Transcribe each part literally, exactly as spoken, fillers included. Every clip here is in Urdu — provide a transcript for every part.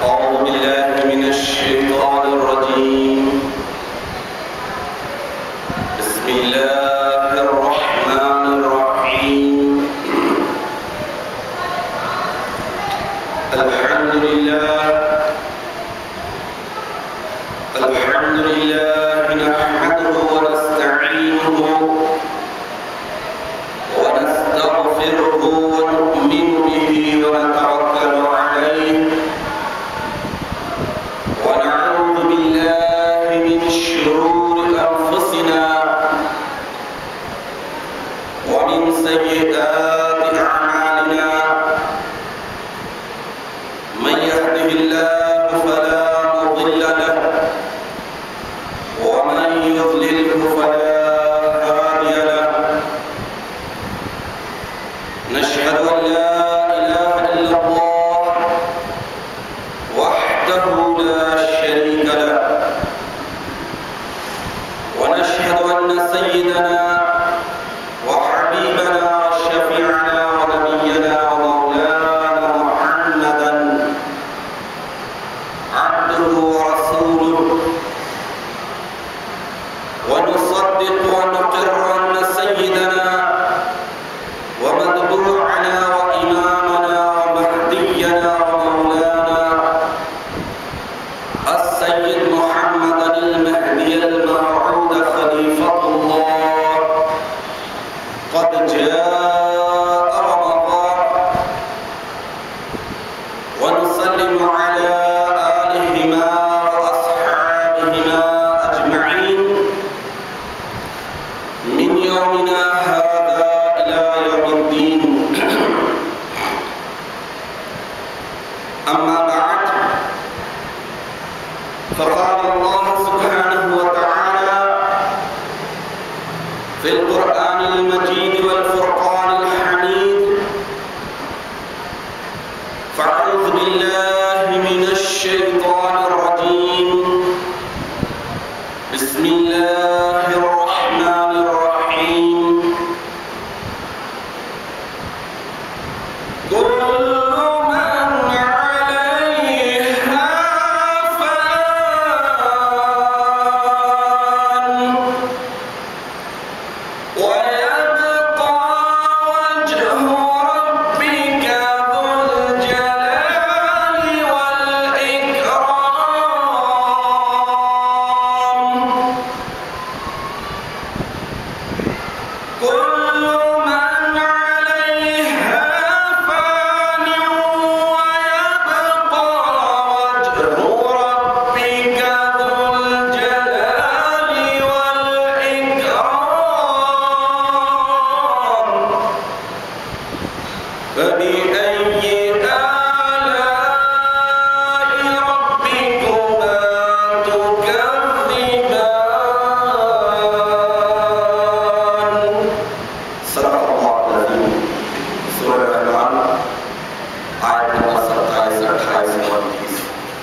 أعوذ بالله من الشيطان الرجيم. بسم الله الرحمن الرحيم. الحمد لله الحمد لله نحمده ونستعينه ونستغفره ونؤمن به ونتوكل عليه ونعوذ بالله من شرور أنفسنا ومن سيئات أعمالنا. من يهده الله فلا مضل له ومن يضلله فلا هادي له. نشهد أن لا إله إلا الله وحده لا شريك له ونشهد أن سيدنا وحبيبنا وشفيعنا ونبينا ومولانا محمدا عبده ورسوله. ونصدق ونقر أن سيدنا ومتبوعنا وإمامنا ومهدينا ومولانا السيد محمد المهدي الموعود خليفة الله قد جاء رمضان. ونسلم على آلهما وأصحابهما أجمعين من يومنا هذا إلى يوم الدين. أما بعد، فقال الله سبحانه وتعالى في القرآن المجيد والفرقان الحميد: فأعوذ بالله من الشيطان الرجيم. بسم الله الرحمن الرحيم. كل من عليها فان ويبقى وجه ربك ذو الجلال والإكرام. كل من عليها فان ويبقى وجه ربك ذو الجلال والإكرام. فبأي آلاء ربكما تكذبان؟ صدق الله العظيم. سورہ العمران آیت نمبر ستائیس اٹھائیس اور تیس.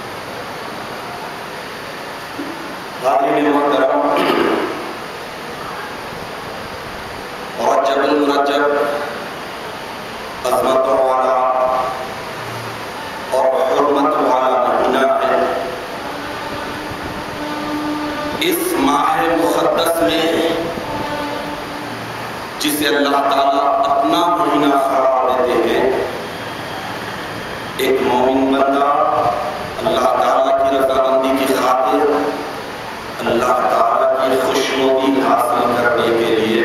حاضرین محترم، رجب المرجب عظمت والا اور حرمت والا مہینہ ہے. اس ماہ مقدس میں جسے اللہ تعالیٰ اپنا مہینہ قرار دیتے ہیں، ایک مومن بندہ اللہ تعالیٰ کی رضامندی کی خاطر اللہ تعالیٰ کی خوشنودی حاصل کرنے کے لیے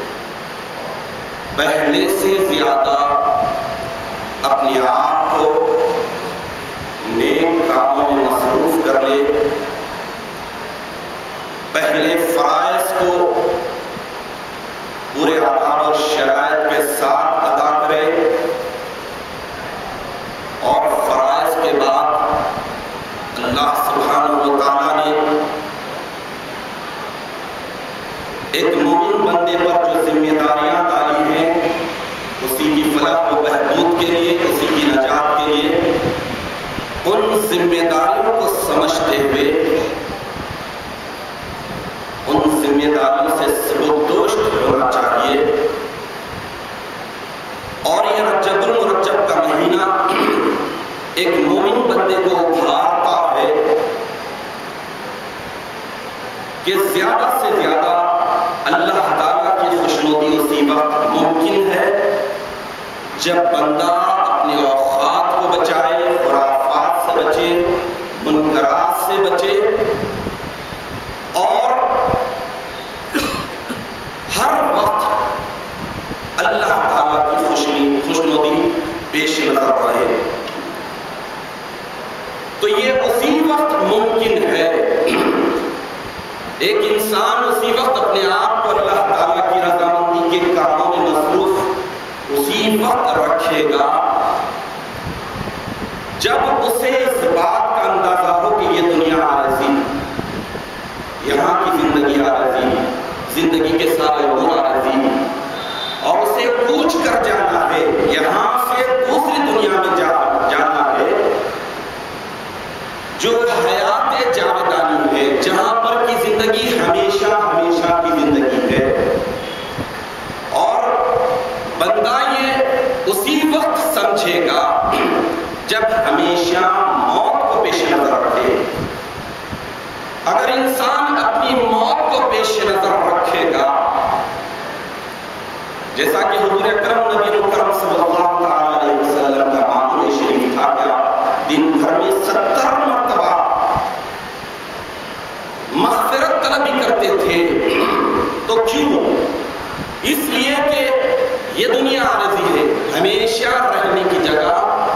پہلے سے زیادہ اپنے آپ کو نیک کاموں میں مصروف کر لے. پہلے فرائض کو پورے آداب اور شرائط کے ساتھ ادا کرے اور فرائض کے بعد اللہ سبحانہ و تعالیٰ نے ایک مومن بندے پر جو ذمہ داریاں ڈالی ہیں اسی کی فلاح و بہبود کے لیے، اسی کی نجات کے لیے، ان ذمہ داریوں کو سمجھتے ہوئے ان ذمہ داریوں سے سبکدوش ہونا چاہیے. اور یہ رجب المرجب کا مہینہ ایک مومن یوں بندے کو ابھارتا ہے کہ زیادہ سے زیادہ اللہ تعالیٰ کی خوشنودی اسی وقت ممکن ہے جب بندہ اپنے اوقات کو بچائے، خرافات سے بچے، منکرات سے بچے، اور ہر وقت اللہ تعالیٰ کی خوشنودی خوشنودی پیش نظر رہے۔ تو یہ اسی وقت ممکن ہے، ایک انسان اسی وقت اپنے آپ کو اللہ تعالیٰ کی رضامندی کے کاموں میں مصروف اسی وقت رکھے گا جب اسے اس بات کا اندازہ ہو کہ یہ دنیا عارضی، یہاں کی زندگی عارضی، زندگی کے سارے امور عارضی، اور اسے کوچ کر جانا ہے، یہاں سے دوسری دنیا میں جا جانا ہے جو حیات جاودانی ہے، جہاں پر کی زندگی ہمیشہ ہمیشہ کی زندگی ہے۔ اور بندہ یہ اسی وقت سمجھے گا جب ہمیشہ موت کو پیش نظر رکھے۔ اگر انسان اپنی موت کو پیش نظر رکھے گا، جیسا کہ حضور اکرم نبی مکرم صلی اللہ تعالی علیہ وسلم کا معمول شریف تھا کہ دن بھر میں ستر مرتبہ مغفرت طلبی کرتے تھے۔ تو کیوں؟ اس لیے کہ یہ دنیا عارضی ہے، ہمیشہ رہنے کی جگہ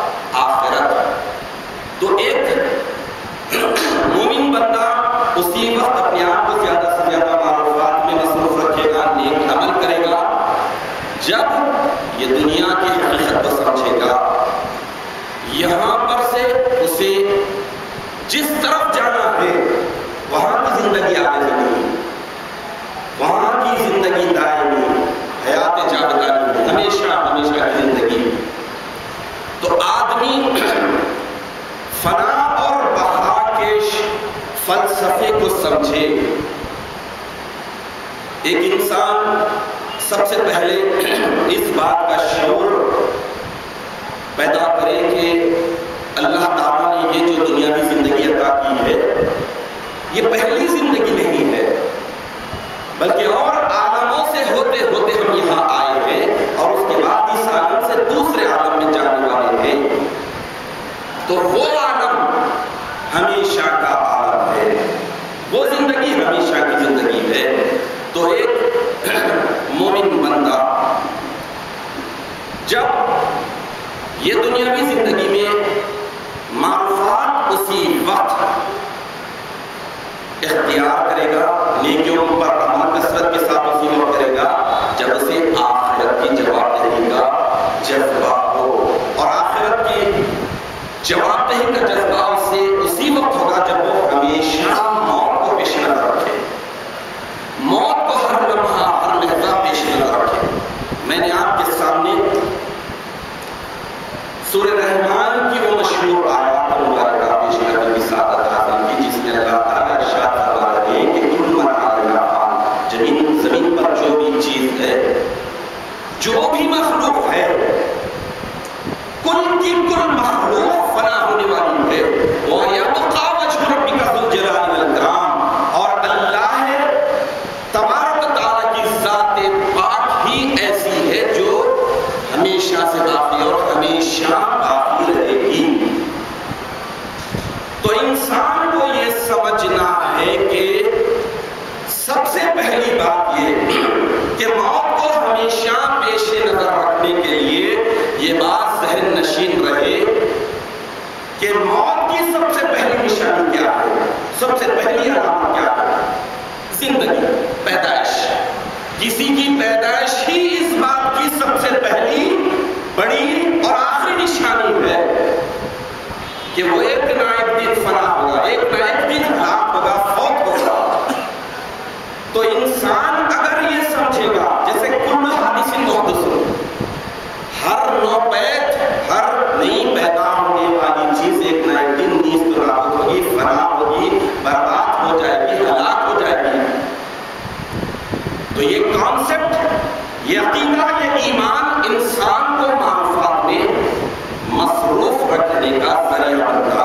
آخرت۔ تو ایک مومن بندہ اسی وقت اپنے آپ کو زیادہ سے زیادہ معروفات میں مصروف رکھے گا، نیک عمل کرے گا، جب یہ دنیا کی حقیقت کو سمجھے گا۔ یہاں پر سے اسے جس طرف جانا ہے وہاں کی زندگی عارضی نہیں، وہاں کی زندگی دائمی، حیات جاودانی، ہمیشہ ہمیشہ کی زندگی۔ تو آدمی فنا اور بقا کے فلسفے کو سمجھے۔ ایک انسان سب سے پہلے اس بات کا شعور پیدا کرے کہ اللہ تعالیٰ نے یہ جو دنیاوی زندگی عطا کی ہے یہ پہلی زندگی نہیں ہے، بلکہ اور عالموں سے ہوتے ہوتے ہم یہاں آئے ہیں، اور اس کے بعد اس عالم سے دوسرے عالم میں جانے والے ہیں۔ تو وہ عالم ہمیشہ کا عالم ہے، وہ زندگی ہمیشہ کی زندگی ہے۔ تو ایک مومن بندہ جب یہ دنیاوی زندگی میں معروفات اسی وقت اختیار کرے گا، نیکیوں پر عمل کثرت کے ساتھ اسی وقت کرے گا جب اسے آخرت کی جواب دہی کا جذبہ ہو، اور آخرت کی جواب دہی کا جذبہ اسے اسی وقت ہوگا جب وہ ہمیشہ موت کو پیش نظر رکھے، موت کو ہر لمحہ ہر لحظہ پیش نظر رکھے۔ میں نے آپ کے سامنے سورہ رحمان کی وہ مشہور آیات مبارکہ پیش کرنے کی سعادت حاصل کی جس میں اللہ تعالیٰ ارشاد فرما رہے ہیں کہ کل من علیہا فان، زمین زمین پر جو بھی چیز ہے، جو بھی مخلوق ہے، کل کی کل مخلوق فنا ہونے والی ہے۔ وَيَبْقَى وَجْهُ رَبِّكَ ذُو الْجَلَالِ وَالْإِكْرَامِ، اور اللہ تبارک و تعالیٰ کی ذات پاک ہی ایسی ہے جو ہمیشہ سے باقی اور ہمیشہ باقی رہے گی۔ تو انسان کو یہ سمجھنا ہے کہ سب سے پہلی بات یہ کہ موت کو ہمیشہ پیش نظر رکھنے کے لیے یہ بات ذہن نشین رہے کہ موت کی سب سے پہلی نشانی کیا ہے، سب سے پہلی علامت کیا ہے؟ زندگی، پیدائش۔ کسی کی پیدائش ہی اس بات کی سب سے پہلی، بڑی اور آخری نشانی ہے کہ وہ ایک نہ ایک دن فنا ہوگا، ایک نہ ایک دن ہلاک ہوگا، فوت ہوگا۔ تو انسان اگر یہ سمجھے گا، جیسے کل حادث محدث، ہر نوپیت، ہر نئی پیدا ہونے والی چیز ایک نہ ایک دن نیست و نابود ہوگی، فنا ہوگی، برباد ہو جائے گی، ہلاک ہو جائے گی۔ تو یہ کانسیپٹ، یہ عقیدہ، یہ ایمان انسان کو معروفات میں مصروف رکھنے کا ذریعہ بنتا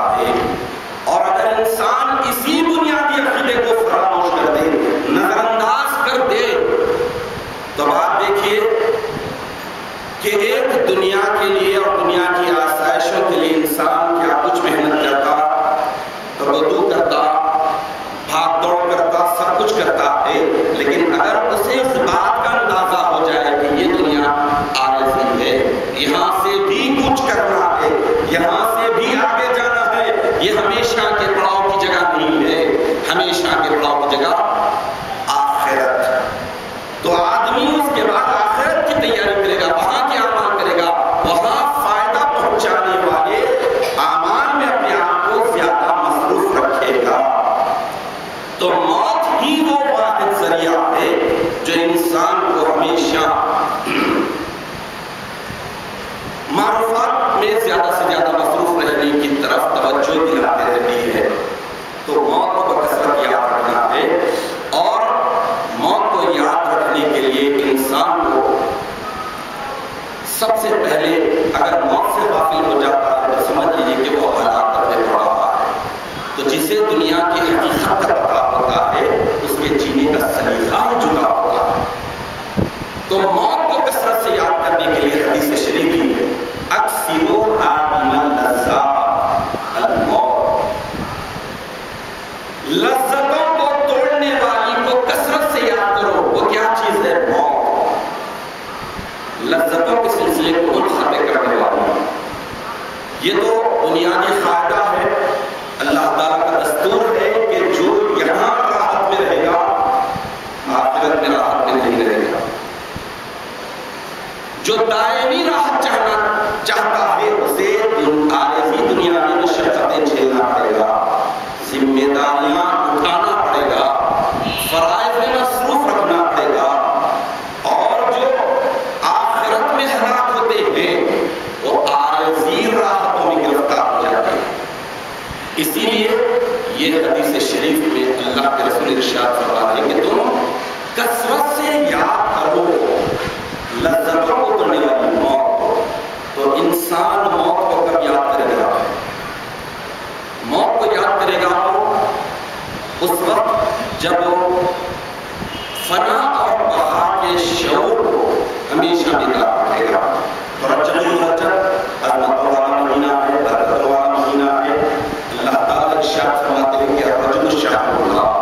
اسی لیے یہ حدیث شریف میں اللہ کے رسول ارشاد فرما رہے ہیں کہ تم کثرت سے یاد کرو لذتوں کو کرنے والی موت کو. تو انسان موت کو کب یاد کرے گا؟ موت کو یاد کرے گا اس وقت جب وہ فنا اور بقا کے شعور کو ہمیشہ بیدار رکھے گا. تو رجب المرجب عظمت والا مہینہ ہے، برکت والا مہینہ ہے. اللہ تعالیٰ ارشاد فرماتے ہیں کہ رجب شہر اللہ،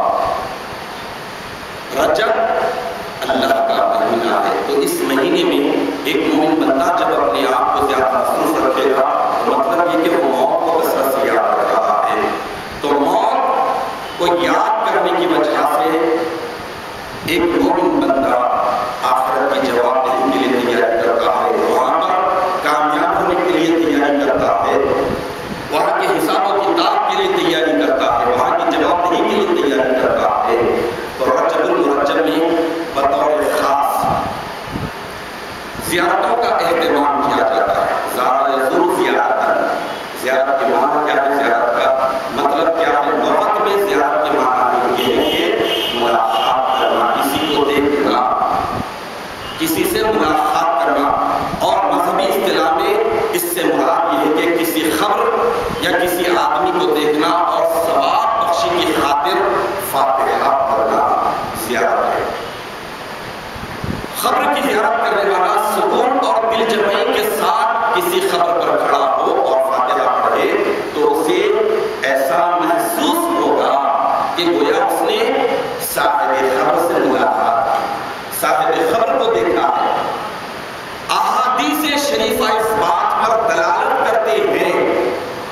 رجب اللہ کا مہینہ ہے. تو اس مہینے میں ایک مومن بندہ جب اپنے آپ کو زیادہ مصروف رکھے گا تو مطلب یہ کہ وہ موت کو کثرت سے یاد کر رہا ہے. تو موت کو یاد کرنے کی وجہ سے ایک مومن بندہ آخرت کی جواب دینے کے لیے تیاری کرتا ہے، وہاں پر کامیاب ہونے کے لیے تیاری کرتا ہے، وہاں کے حساب و کتاب کے لیے تیاری کرتا ہے، وہاں کی جواب دہی کے لیے تیاری کرتا ہے. تو رجب المرجب میں بطور خاص زیارتوں کا اہتمام کیا جاتا ہے. زیارت یزور زیارت، زیارت کے معنی کیا ہے؟ زیارت کا مطلب کیا ہے؟ وقت میں زیارت کے معنی یہ ہے کہ ملاقات کرنا، کسی کو دیکھنا، کسی سے ملاقات کرنا. اور مذہبی اصطلاح میں اس سے مراد یہ ہے کہ کسی خبر یا کسی آدمی کو دیکھنا اور ثواب بخشی کی خاطر فاتحہ پڑھنا زیارت ہے. خبر کی زیارت کرنے والا سکون اور دل جمعی کے ساتھ کسی خبر پر کھڑا ہو اور فاتحہ پڑھے تو اسے ایسا محسوس ہوگا کہ گویا اس نے صاحب خبر سے ملاقات کی، صاحب خبر کو دیکھا ہے. احادیث شریفہ اس بات پر دلالت کرتے ہیں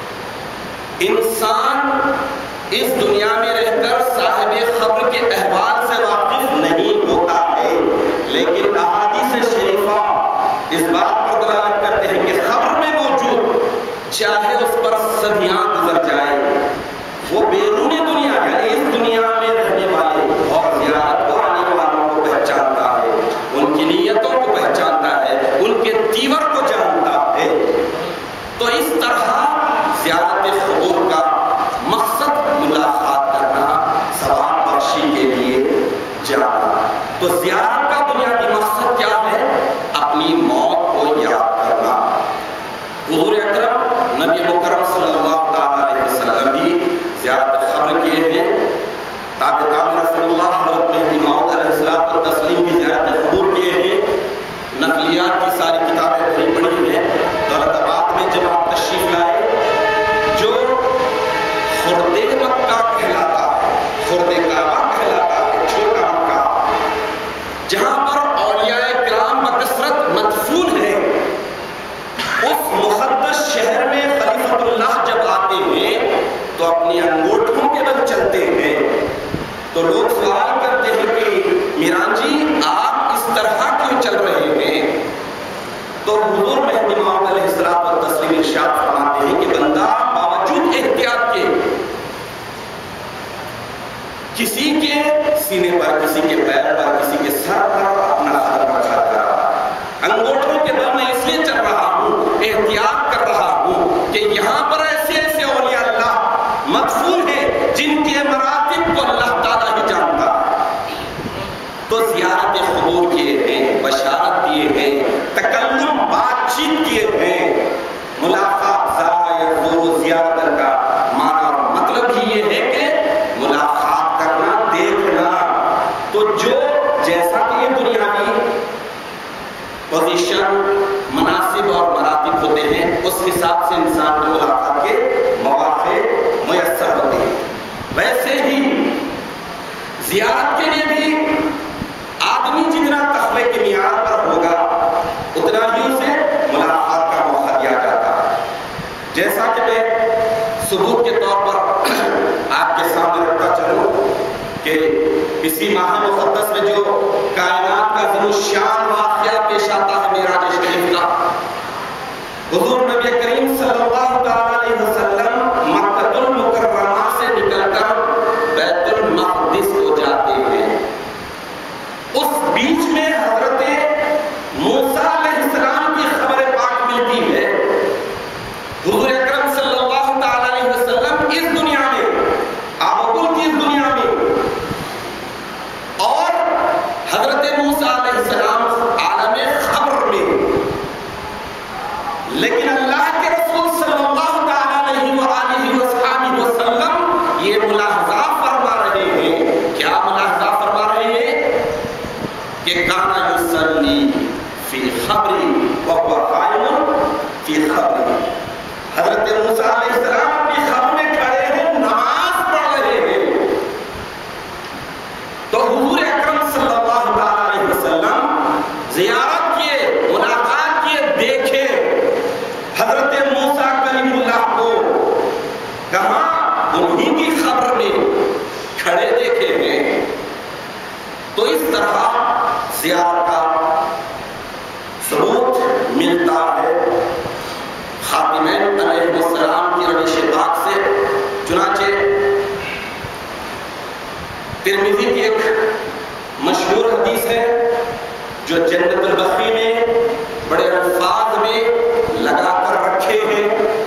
انسان اس دنیا میں رہ کر صاحب خبر کے احوال سے واقف نہیں ہوتا ہے، لیکن احادیث شریفہ اس بات پر دلالت کرتے ہیں کہ خبر میں موجود چاہے اس پر صدیاں گزر جائیں وہ بیرون دنیا یعنی اس دنیا میں رہنے والے اور زیارت کو آنے والوں کو پہچانتا ہے، ان کی نیتوں کو پہچانتا ہے، ان کے تیور کو جانتا ہے. تو اس طرح زیارت قبور کا مقصد ملاقات کرنا، ثواب بخشی کے لیے جانا. تو زیارت کا بنیادی مقصد کیا ہے؟ اپنی موت کو یاد کرنا. حضور اکرم نبی مکرم صلی اللہ علیہ وسلم بھی زیارت قبر کیے ہیں. تابع تابع رسول اللہ حضرت مہدی موعود علیہ السلام و تسلیم کی زیارت قبور کیے ہیں. نقلیات کی ساری کتابیں بڑی پڑھی ہیں. دولت آباد میں جب آپ تشریف لائے جو خرد مکہ کہلاتا ہے، خرد کعبہ کہلاتا ہے، چھوٹا مکہ، جہاں پر اولیاء کرام بکثرت مدفون ہیں، اس مقدس شہر میں خلیفۃ اللہ جب آتے ہیں تو اپنی انگوٹھوں کے بل چلتے ہیں. تو لوگ سوال کرتے ہیں کہ میران جی آپ اس طرح کیوں چل رہے ہیں؟ تو حضور مہدی موعود علیہ السلام و تسلیم ارشاد فرماتے ہیں کہ بندہ باوجود احتیاط کے کسی کے سینے پر، کسی کے پیر پر، کسی کے سر پر اپنا قدم رکھا کر رہا ہے. انگوٹھوں کے بل میں اس لیے چل رہا ہوں، احتیاط کر رہا ہوں کہ یہاں پر ایسے ایسے اولیاء اللہ مدفون ہیں جن کے مراتب کو اللہ تعالیٰ ہی جانتا ہے. تو زیارت قبور کیے ہیں، بشارت دیے ہیں، تکلم بات چیت کیے ہیں. ملاقات زائر زیارت کا معنی اور مطلب ہی یہ ہے کہ ملاقات کرنا، دیکھنا. تو جو جیسا کہ یہ دنیاوی پوزیشن، مناصب اور مراتب ہوتے ہیں اس حساب سے انسان کو ملاقات کے مواقع میسر ہوتے ہیں، ویسے ہی زیارت کے لیے بھی آدمی جتنا تقوی کے معیار پر ہوگا اتنا ہی اسے ملاقات کا موقع دیا جاتا ہے. جیسا کہ میں ثبوت کے طور پر آپ کے سامنے رکھتا چلوں کہ اسی ماہ مقدس میں جو کائنات کا ذو الشان واقعہ پیش آتا ہے معراج شریف کا، حضور نبی کریم صلی اللہ علیہ وسلم مکہ المکرمہ سے نکل کر بیت المقدس کو جاتے ہیں. اس بیچ میں حضرت موسیٰ علیہ السلام کی خبر پاک ملتی ہے. حضور اکرم صلی اللہ علیہ وسلم اس یہاں انہی کی خبر میں کھڑے دیکھے ہیں. تو اس طرح زیارت کا ثبوت ملتا ہے خاتمین علیہ السلام کی روش پاک سے. چنانچہ ترمذی کی ایک مشہور حدیث ہے جو جنت البقیع میں بڑے الفاظ میں لگا کر رکھے ہیں،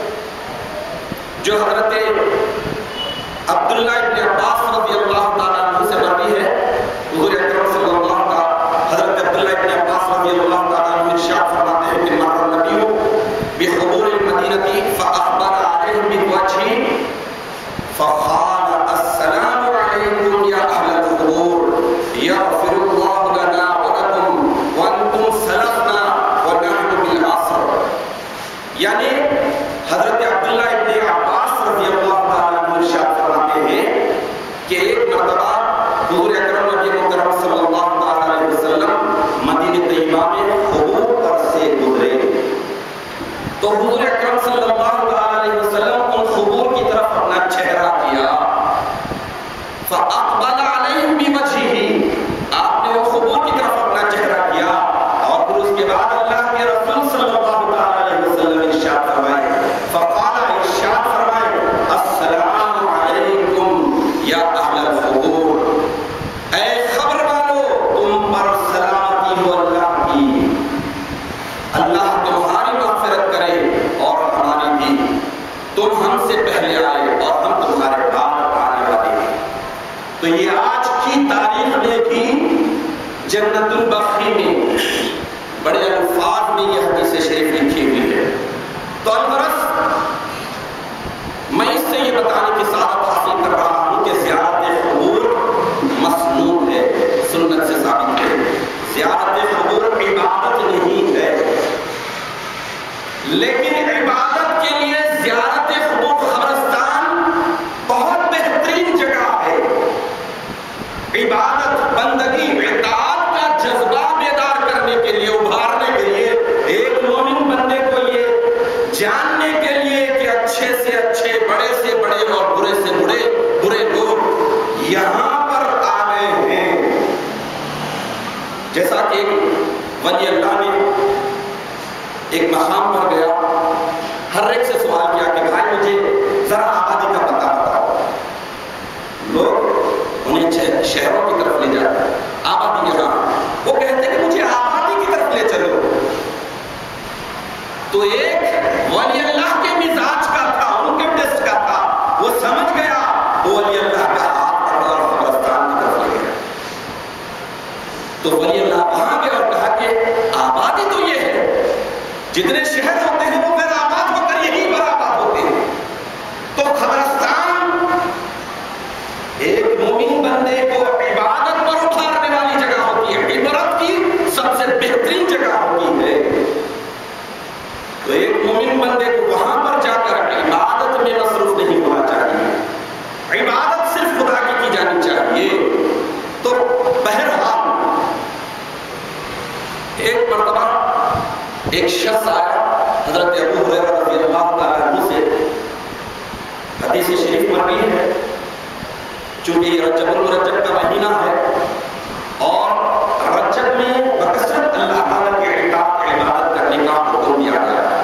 جو حضرت عبداللہ ابن عباس رضی اللہ تعالیٰ عنہ سے مروی ہے. حضور اکرم صلی اللہ تعالیٰ حضرت عبداللہ ابن عباس رضی اللہ تعالیٰ عنہ ارشاد فرماتے ہیں کہ مر النبی بحضور المدینہ فاخبر علیہم بوجہہ فقال السلام علیکم یا اہل القبور یغفر اللہ لنا ولکم وانتم سلفنا ونحن بالعصر. یعنی حضرت عبداللہ ابن عباس رضی اللہ تعالیٰ عنہ ارشاد فرماتے ہیں کہ ایک مرتبہ حضور اکرم نبی مکرم صلی اللہ علیہ وسلم مدینہ طیبہ میں خبور پر سے گزرے تو حضور اکرم صلی اللہ علیہ وسلم ان خبور کی طرف اپنا چہرہ کیا. فاقبل علیہم بوجہہ، آپ نے وہ خبور کی طرف اپنا چہرہ کیا اور پھر اس کے بعد اللہ کے رسول صلی اللہ علیہ وسلم ارشاد فرمائے فقال ارشاد فرمائے السلام علیکم یا اہل القبور، اے خبر والو تم پر سلامتی ہو اللہ کی، اللہ تمہاری مغفرت کرے اور ہماری بھی. تم ہم سے پہلے آئے اور ہم تمہارے بعد آنے والے ہیں. تو یہ آج کی تاریخ میں بھی جنت البقیع میں بڑے الفاظ میں یہ حدیث شریف لکھی ہوئی ہے. تو الغرض میں اس سے یہ بتانے کی سعادت حاصل کر رہا ہوں کہ زیارت قبور مسنون ہے، سنت سے ثابت ہے. زیارت قبور عبادت نہیں ہے، لیکن عبادت کے لیے زیارت قبور قبرستان بہت بہترین جگہ ہے. عبادت، بندگی، اطاعت کا جذبہ بیدار کرنے کے لیے، ابھارنے کے لیے، ایک مومن بندے کو یہ جاننے کے لیے کہ اچھے سے اچھے، بڑے سے بڑے اور برے سے برے برے لوگ یہاں پر آ گئے ہیں. جیسا کہ ایک ولی اللہ نے ایک مقام پر گیا، ہر ایک سے سوال کیا کہ بھائی مجھے ذرا آبادی کا پتہ بتاؤ. لوگ انہیں شہروں کی طرف لے جاتے ہیں، آبادی یہاں. وہ کہتے ہیں کہ مجھے آبادی کی طرف لے چلو. تو ایک ولی اللہ کے مزاج کا تھا، ان کے ٹیسٹ کا تھا، وہ سمجھ گیا، وہ ولی اللہ کا ہاتھ پکڑا اور قبرستان کی طرف لے گیا. تو ولی اللہ وہاں گیا اور کہا کہ آبادی تو یہ ہے، جتنے شہر ہوتے ہیں وہ غیر آباد ہو کر یہی پر آباد ہوتے ہیں. تو قبرستان ایک مومن بندے کو عبادت پر ابھارنے والی جگہ ہوتی ہے، عبرت کی سب سے بہترین جگہ ہوتی ہے. تو ایک مومن بندے کو وہاں پر جا کر عبادت میں مصروف نہیں ہونا چاہیے، عبادت صرف خدا کی کی جانی چاہیے. تو بہرحال ایک مرتبہ ایک شخص آیا حضرت ابو ہریرہ رضی اللہ تعالیٰ عنہ سے، حدیث شریف مروی ہے. چونکہ یہ رجب المرجب کا مہینہ ہے اور رجب میں بکثرت اللہ تعالیٰ کی اطاعت عبادت کرنے کا حکم دیا گیا ہے.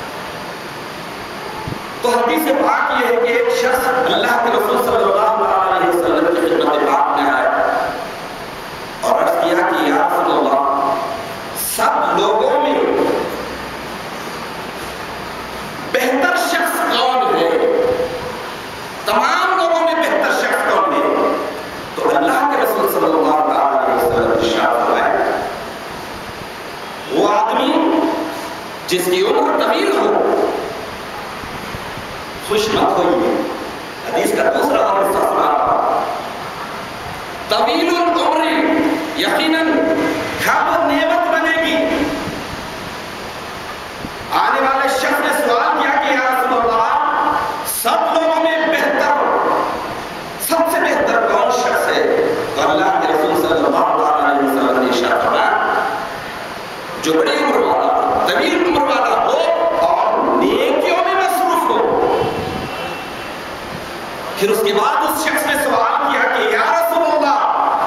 تو حدیث پاک یہ ہے کہ ایک شخص اللہ کے رسول صلی اللہ علیہ وسلم کی خدمت پاک میں آیا اور عرض کیا کہ یا رسول اللہ، سب لوگوں میں بہتر شخص کون ہے؟ تمام لوگوں میں بہتر شخص کون ہے؟ تو اللہ کے رسول صلی اللہ علیہ وسلم ارشاد فرمائے وہ آدمی جس کی عمر طویل ہو. خوش مت ہوئیے، حدیث کا دوسرا اور حصہ سنا رہا. طویل العمر یقیناً خبر نعمت بنے گی. آنے والے شخص نے سوال کیا کہ یا رسول اللہ، سب لوگوں میں بہتر، سب سے بہتر کون شخص ہے؟ تو اللہ کے رسول صلی اللہ علیہ وسلم نے ارشاد فرمایا جو بڑی عمر والا، طویل عمر والا ہو اور نیکیوں میں مصروف ہو. پھر اس کے بعد اس شخص نے سوال کیا کہ یا رسول اللہ،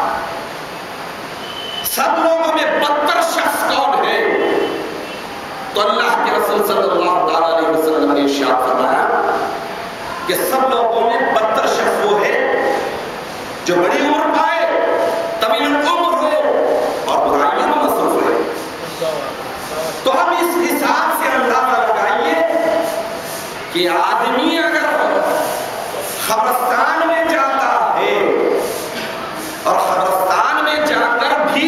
سب لوگوں میں بدتر شخص کون ہے؟ تو اللہ کے رسول صلی اللہ تعالی علیہ وسلم نے ارشاد فرمایا کہ سب لوگوں میں بدتر شخص وہ ہے جو بڑی عمر پائے، طویل العمر ہو اور برائیوں میں مصروف رہے۔ تو ہم اس حساب سے اندازہ لگائیے کہ آدمی اگر قبرستان میں جاتا ہے اور قبرستان میں جا کر بھی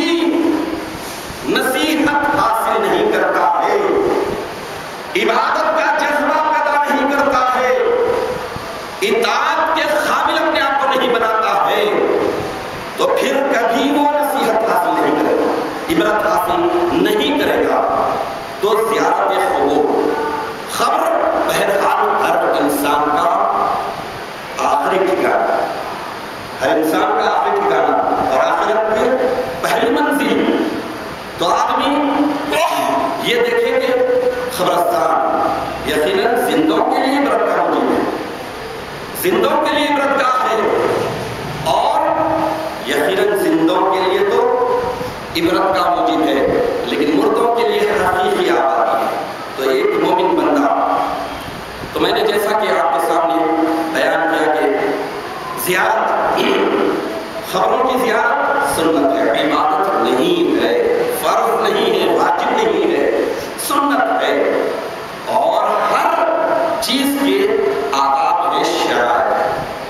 نصیحت حاصل نہیں کرتا ہے، عبادت کا جذبہ پیدا نہیں کرتا ہے، اطاعت کے قابل اپنے آپ کو نہیں بناتا ہے، تو پھر کبھی وہ نصیحت حاصل نہیں کرے گا، عبرت حاصل نہیں کرے گا۔ تو زیارت قبور، خبر بہرحال ہر انسان کا آخری ٹھکانا، ہر انسان کا آخری ٹھکانا اور آخرت میں پہلی منزل۔ تو آدمی یہ دیکھیں کہ قبرستان یقیناً زندوں کے لیے عبرت کا موجود ہے، زندوں کے لیے عبرت کا ہے، اور یقیناً زندوں کے لیے تو عبرت کا موجود ہے، لیکن مردوں کے لیے حقیقی آبادی ہے۔ تو ایک مومن بندہ، تو میں نے جیسا کہ آپ کے سامنے بیان کیا کہ زیارت، خبروں کی زیارت سنت ہے، عبادت نہیں ہے، فرض نہیں ہے، واجب نہیں ہے، سنت ہے، اور ہر چیز کے آداب ہے، شرائط۔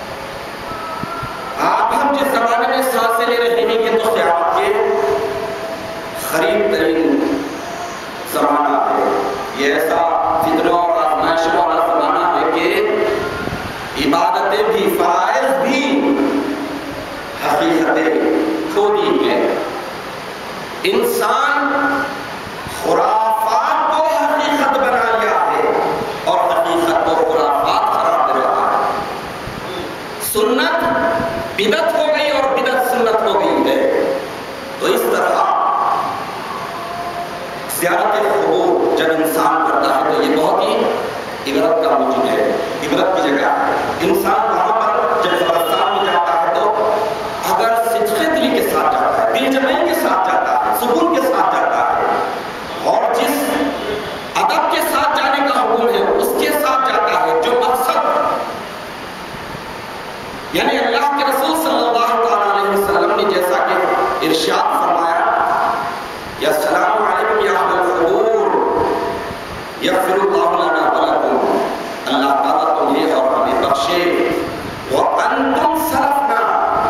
آپ ہم جس زمانے میں سانسیں لے رہے ہیں یہ تو قیامت کے قریب ترین زمانہ ہے، یہ ایسا فتنوں اور آزمائشوں والا زمانہ ہے کہ عبادتیں بھی، فرائض بھی حقیقتیں کھو دی ہیں۔ انسان خرافات کو حقیقت بنا لیا ہے اور حقیقت کو خرافات قرار دے رہا ہے۔ سنت بدعت ہو گئی اور بدعت سنت ہو گئی ہے۔ تو اس طرح زیارت قبور جب انسان کرتا ہے تو یہ بہت ہی عبرت کا موجود ہے، عبرت کی جگہ انسان وہاں پر جب قبرستان میں جاتا ہے تو اگر صدق دلی کے ساتھ جاتا ہے، دل جمعی کے ساتھ جاتا ہے، سکون کے ساتھ جاتا ہے، اور جس ادب کے ساتھ جانے کا حکم ہے اس کے ساتھ جاتا ہے، جو مقصد یعنی اللہ کے رسول صلی اللہ علیہ وسلم نے جیسا کہ ارشاد فرمایا، یا السلام علیکم یا اہل القبور یغفر اللہ لنا ولکم، اللہ تعالیٰ تمہیں اور ہمیں بخشے، وَأَنْتُمْ سَلَفْنَا،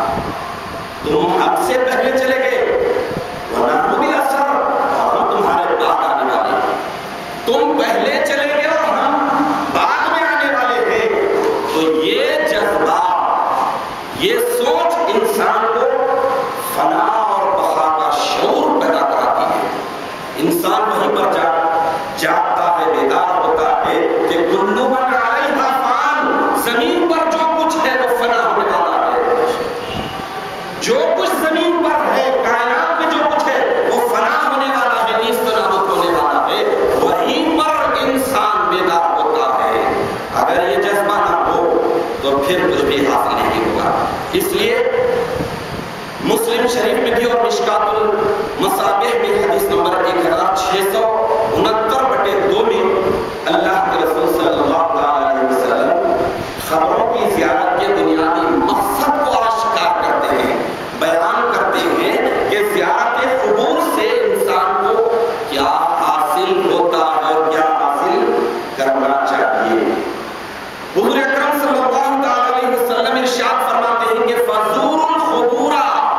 تم ہم سے پہلے چلے گئے، وَنَحْنُ بِالْأَثَرِ، اور ہم تمہارے بعد آنے والے، تم پہلے چلے گئے اور ہم بعد میں آنے والے ہیں۔ تو یہ جذبہ، یہ سوچ انسان کو فنا اور بقا کا شعور پیدا کراتی ہے۔ انسان وہیں پر جا جاگتا ہے، بیدار ہوتا ہے کہ کل من علیہا فان، زمین پر جو کچھ ہے وہ فنا ہونے والا ہے، جو کچھ زمین پر ہے، کائنات میں جو کچھ ہے وہ فنا ہونے والا ہے، نیست و نابود ہونے والا ہے، وہیں پر انسان بیدار ہوتا ہے۔ اگر یہ جذبہ نہ ہو تو پھر کچھ بھی حاصل نہیں ہوگا۔ اس لیے مسلم شریف میں بھی اور مشکات المصابیح میں حدیث نمبر ایک ہزار چھ سو انہتر بٹے دو میں اللہ کے رسول صلی اللہ علیہ وسلم خبروں کی زیارت کے بنیادی مقصد کو آشکار کرتے ہیں، بیان کرتے ہیں کہ زیارت قبور سے انسان کو کیا حاصل ہوتا ہے اور کیا حاصل کرنا چاہیے۔ حضور اکرم صلی اللہ علیہ وسلم ارشاد فرماتے ہیں کہ فزوروا القبور،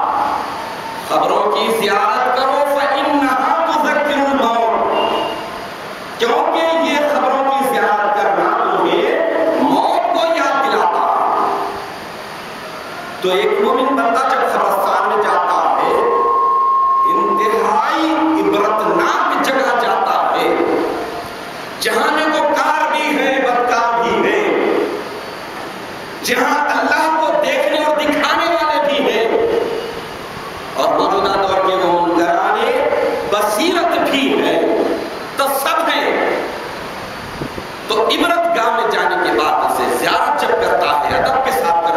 خبروں کی زیارت کرو، فإنها تذکر الموت، کیونکہ یہ خبروں کی زیارت کرنا تمہیں موت کو یاد دلاتا ہے۔ تو ایک مومن بندہ جب قبرستان میں جاتا ہے، انتہائی عبرتناک جگہ جاتا ہے، جہاں نیکوکار بھی ہے، بدکار بھی ہے، جہاں اللہ کو دیکھنے اور دکھانے والے بھی ہیں، اور موجودہ دور کے وہ منکرانے بصیرت بھی ہے، تو سب ہیں۔ تو عبرت گاہ میں جانے کے بعد اسے زیارت جب کرتا ہے، ادب کے ساتھ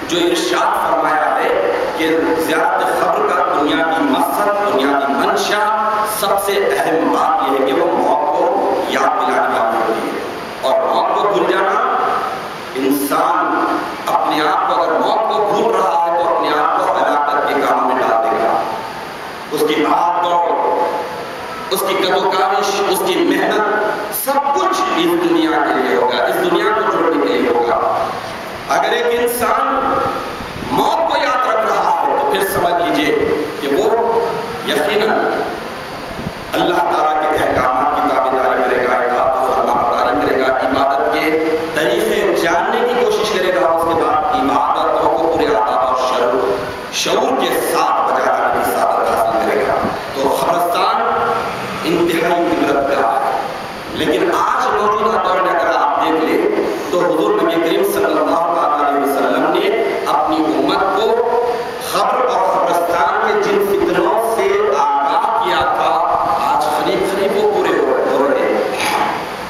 جو ارشاد فرمایا ہے کہ زیارت قبر کا بنیادی مقصد، بنیادی منشا، سب سے اہم بات یہ ہے کہ وہ موت کو یاد دلانے والی ہوتی ہے۔ اور موت کو بھول جانا، انسان اپنے آپ کو اگر موت کو بھول رہا ہے تو اپنے آپ کو ہلاکت کے کام میں ڈال دے گا۔ اس کی بھاگ دوڑ، اس کی کد و کاوش، اس کی محنت، سب کچھ اس دنیا کے لیے ہوگا، اس دنیا کو چھوڑنے کے لیے ہوگا۔ اگر ایک انسان موت کو یاد رکھ رہا ہے تو پھر سمجھ لیجئے کہ وہ یقیناً اللہ تعالیٰ کے احکامات کی تابعداری کرے گا، اطاعت و فرمانبرداری کرے گا، عبادت کے طریقے جاننے کی کوشش کرے گا، اس کے بعد عبادتوں کو پورے آداب اور شعور شعور کے ساتھ بجا لانے کی سعادت حاصل کرے گا۔ تو قبرستان انتہائی عبرت کا ہے۔ لیکن آج موجودہ دور میں اگر آپ دیکھ لیں تو حضور نبی کریم صلی اللہ علیہ وسلم نے اپنی امت کو قبر اور قبرستان کے جن فتنوں سے آگاہ کیا تھا، آج قریب قریب وہ پورے ہو رہے ہیں۔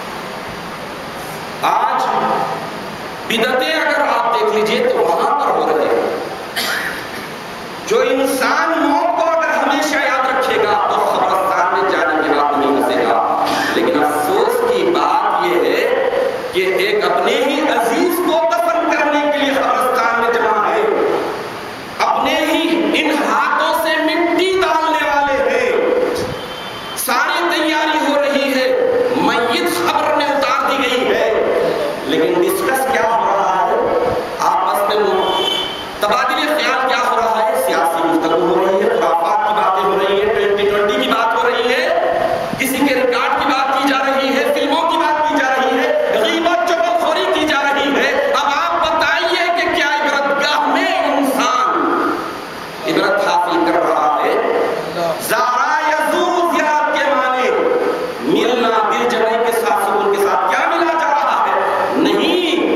آج بدعتیں اگر آپ دیکھ لیجئے تو وہاں پر ہو رہے ہیں۔ جو انسان موت کو اگر ہمیشہ یاد رکھے گا تو قبرستان میں جانے کے بعد نہیں ہنسے گا۔ لیکن افسوس کی بات یہ ہے کہ ایک اپنے ہی عزیز کو دفن کرنے کے لیے قبرستان میں جمع ہے، اپنے ہی ان ہاتھوں سے مٹی ڈالنے والے ہیں، ساری تیاری ہو رہی ہے، میت قبر میں اتار دی گئی ہے، لیکن ڈسکس کیا ہو رہا ہے؟ آپس میں تبادلے خیال کیا ہو رہا ہے؟ سیاسی گفتگو ہو رہی ہے، خرافات کی باتیں ہو رہی ہیں، ٹوینٹی ٹوینٹی کی بات ہو رہی ہے، کسی کے ریکارڈ کی بات کی جا رہی ہے، فلموں کی بات کی جا رہی ہے، غیبت چغلخوری کی جا رہی ہے۔ اب آپ بتائیے کہ کیا عبرت گاہ میں انسان عبرت حاصل کر رہا ہے؟ زارا یزور زیارت کے معنی ملنا، دل جمعی کے ساتھ، سکون کے ساتھ کیا ملا جا رہا ہے؟ نہیں۔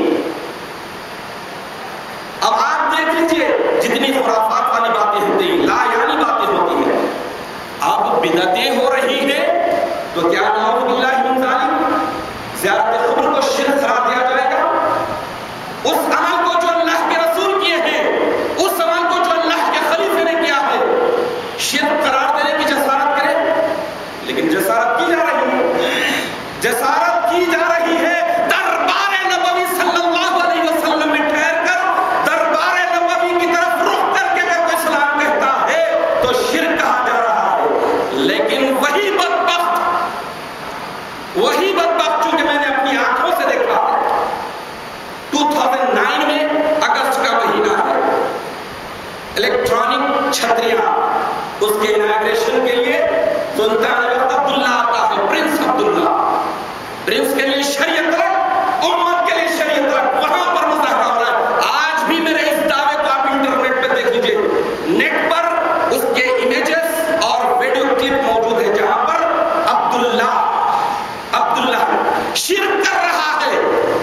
اب آپ دیکھ لیجئے جتنی خرافات والی باتیں ہوتی ہیں، لا یعنی باتیں ہوتی ہیں، اب بدعتیں ہو رہی ہیں تو کیا نعوذ باللہ من ذالک زیارت قبر کو شرک قرار دیا جائے گا؟ اس عمل کو جو اللہ کے رسول کیے ہیں، اس عمل کو جو اللہ کے خلیفے نے کیا ہے، شرک قرار دینے کی جسارت کرے؟ لیکن جسارت کی جا رہی ہے، جسارت کی جا رہی ہے دربار نبوی صلی اللہ علیہ وسلم میں ٹھہر کر، دربار نبوی کی طرف رخ کر کے اگر کوئی سلام کہتا ہے تو شرک کہا جا رہا ہے۔ لیکن وہی بدبخت وہی بدبخت چونکہ میں نے اپنی آنکھوں سے دیکھا ہے، دو ہزار نو میں اگست کا مہینہ ہے، الیکٹرانک چھتریاں اس کے اناگریشن کے لیے سلطان عبداللہ آتا ہے، پرنس عبداللہ، پرنس کے لیے شریعت رکھ، امت کے لیے شریعت رکھ، وہاں پر مظاہرہ ہو رہا ہے۔ آج بھی میرے اس دعوے کو آپ انٹرنیٹ پہ دیکھ لیجئے، نیٹ پر اس کے امیجز اور ویڈیو کلپ موجود ہے جہاں پر عبداللہ عبداللہ شرک کر رہا ہے۔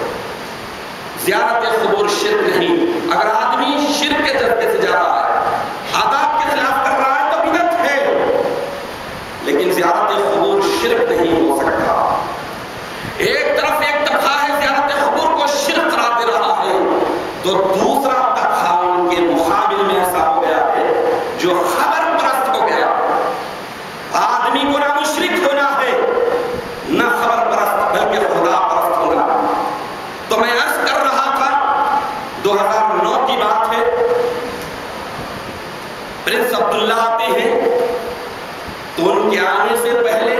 زیارت قبور شرک نہیں۔ اگر آدمی شرک کے جذبے سے جا رہا ہے، آداب کے خلاف کر رہا ہے تو بدعت ہے، لیکن زیارت قبور شرک نہیں ہو سکتا۔ ایک طرف ایک طبقہ ہے زیارت قبور کو شرک قرار دے رہا ہے، تو دوسرا طبقہ ان کے مقابل میں ایسا ہو گیا ہے جو خبر پرست ہو گیا۔ آدمی کو نہ مشرک ہونا ہے، نہ خبر پرست، بلکہ خدا پرست ہونا۔ تو میں عرض کر رہا تھا دو ہزار نو کی بات ہے، پرنس عبداللہ آتے ہیں، تو ان کے آنے سے پہلے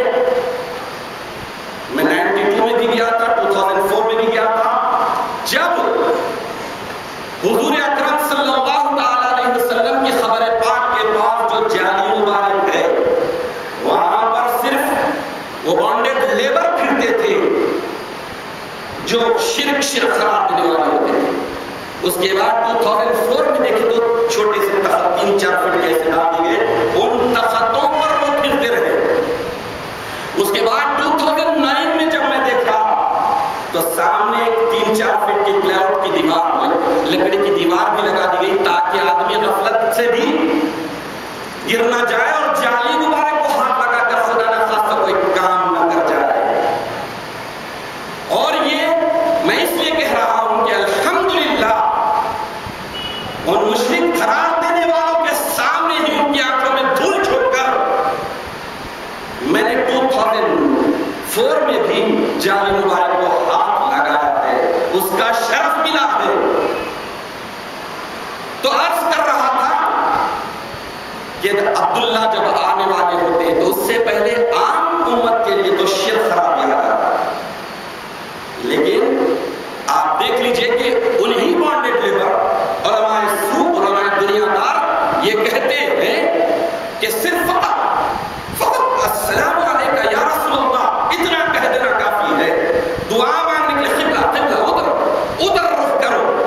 میں نائنٹی ٹو میں بھی گیا تھا، دو ہزار چار میں بھی گیا تھا، جب حضور اکرم صلی اللہ علیہ وسلم کی خبر پاک کے بعد جو جعلی مبارک ہے، وہاں پر صرف وہ بانڈیڈ لیبر پھرتے تھے جو شرک شرک قرار دینے والے ہوتے تھے۔ اس کے بعد دو ہزار چار میں دیکھیں تو چھوٹے سے تخت تین چار فٹ کیسے ڈال دیے گئے، ان تختوں پر وہ پھرتے رہے۔ اس کے بعد دو ہزار نو میں جب میں دیکھا تو سامنے ایک تین چار فٹ کی پلاؤٹ کی دیوار میں لکڑی کی دیوار بھی لگا دی گئی تاکہ آدمی غفلت سے بھی گر نہ جائے اور جعلی مبارک کو ہاتھ لگا کر خدا نہ خواستہ کوئی کام نہ کر جائے۔ اور یہ میں اس لیے کہہ رہا ہوں کہ الحمدللہ جان مبارک کو ہاتھ لگایا ہے، اس کا شرف ملا ہے۔ تو عرض کر رہا تھا کہ عبداللہ جب آنے والے ہوتے ہیں تو اس سے پہلے عام امت کے لیے تو شرک خراب کیا جاتا ہے، لیکن آپ دیکھ لیجئے کہ انہی بانڈڈ لیبر علماء سوق علماء دنیا دار یہ کہتے ہیں کہ صرف فقط فقط السلام علیکہ یا رسول اللہ اتنا کہہ دینا کافی ہے، دعا مانگنے کے لیے قبلہ قبلہ ادھر ادھر رخ کرو،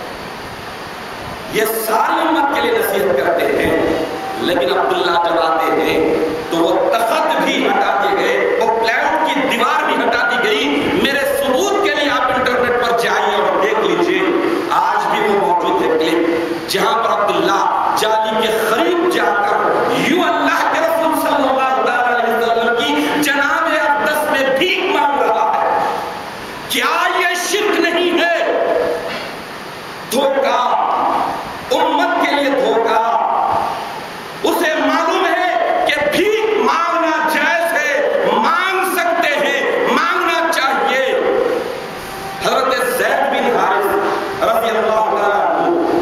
یہ ساری امت کے لیے نصیحت کرتے ہیں۔ لیکن عبداللہ جب آتے ہیں تو وہ تخت بھی ہٹا دیے گئے، وہ پلان کی دیوار بھی ہٹا دی گئی۔ میرے ثبوت کے لیے آپ انٹرنیٹ پر جائیے اور دیکھ لیجئے، آج بھی وہ موجود ہے کلپ جہاں پر عبداللہ جالی کے قریب جا کر یوں اللہ کے رسول صلی اللہ علیہ وسلم کی جناب اقدس میں بھیک مانگ رہا ہے۔ کیا یہ شرک نہیں ہے؟ دھوکہ، امت کے لیے دھوکہ۔ اسے معلوم ہے کہ بھیک مانگنا جائز ہے، مانگ سکتے ہیں، مانگنا چاہیے۔ حضرت زید بن حارث رضی اللہ تعالیٰ عنہ،